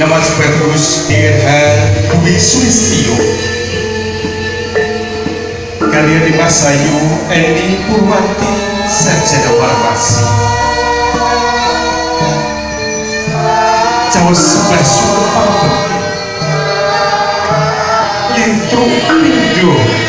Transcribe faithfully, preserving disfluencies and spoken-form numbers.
Nama Sepetrus Dirhan Dwi Sulistio karya Dimas Ayu Eni Purwanti Sarjana Farmasi Jawa sebelah Sumpah Lintro Pindo